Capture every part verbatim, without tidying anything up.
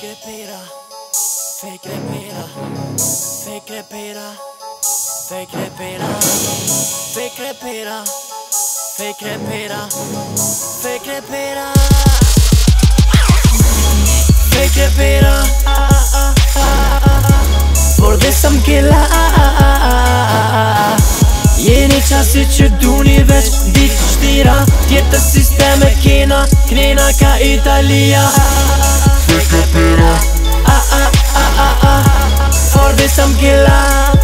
repera, fake repera, fake repera, fake repera, fake repera, fake repera, fake repera, fake repera. Por dhe sa m'kella jeni qasi që duni veç ditë shtira. Tjetë sisteme kena, knena ka Italia. Fake repera, por dhe sa m'kella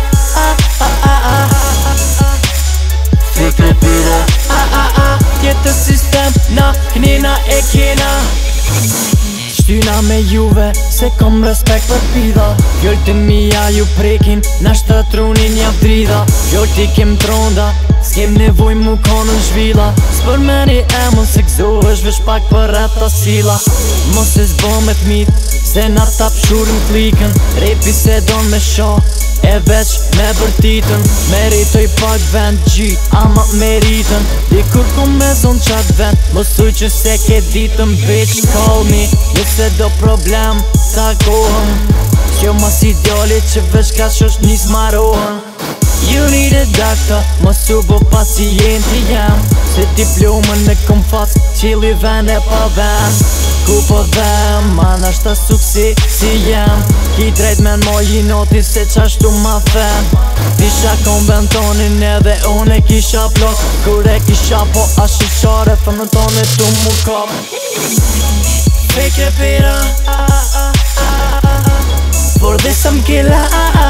fake repera. Tjetë sistem na knena e kena. Shtyna me juve, se kom respekt për pida. Fjollë të mija ju prekin, na shtatrunin jam drida. Fjollë t'i kem tronda, s'kem nevoj mu konën zhvila. S'për meni e mën se gzohesh vesh pak për ata sila. Mos e zbo me t'mit, se na ta pshurin t'likën. Repi se don me sho, e veç me bërtitën. Meritoj pak vend gji, ama meritën. Dikur ku me zon qat vend, mos uj që se ke ditën. Bitch call me, nëse do problem ta kohën. Kjo mas idealit që veç ka shosh nis marohen. You need a doctor, mos u bo pacienti jam. Se diplomën me kom fac, qili ven e pa ven. Ku po dhem, man ashta suksi si jem. Ki drejt men mo i noti se qashtu ma fen. Disha kom bentonin edhe une kisha plot. Kure kisha po ashiqare, femën tone tu mu kop. Fake repera, por dhe sa m'kella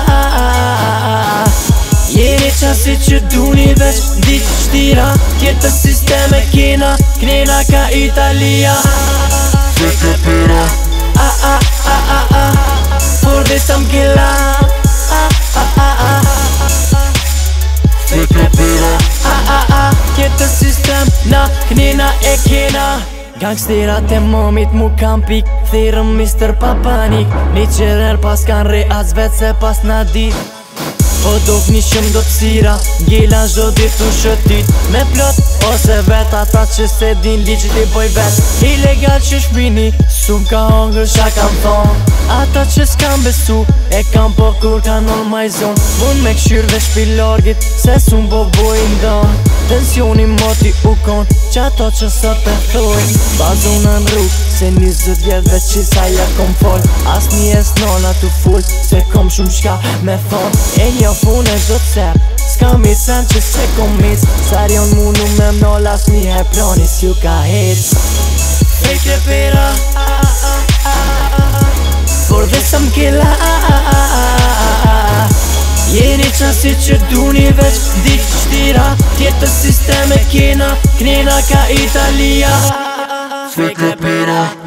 jeni qasi që duni veç ditë shtira. Tjetë sisteme kena, knena ka Italia. Fake repera, por dhe sa m'kella fake repera. Tjetë sistem na knena e kena. Gangsterat e momit mu kam pik, thirëm mister Papanik. Një qerer pas kan re as vet se pas na dit. Po dok një shëm do t'sira, gjela zho dit u shëtit. Me plot ose vet ata që se din liqit i boj vet. Ilegal që shpini, sum ka hongër sha kam thon. Ata që s'kam besu, e kam po kur ka normalizon. Mun me këshyr dhe shpilorgit, se sum bo bojnë don. Tensioni moti u kon, që ato që sot e thoj. Bazonën rrug, se njëzët vjet veç që sa ja kom fol. As një es nona tu full, se kom shumë shka me thon. E një fun e zot sep, s'ka mi sen që se kom mis. Sarion mu nu me mnol as një her planis ju ka hit. Fake repera, por dhe sa m'kella jeni qasi që duni veç ditë shtira. Tjetë sisteme kena, knena ka Italia. Fake repera.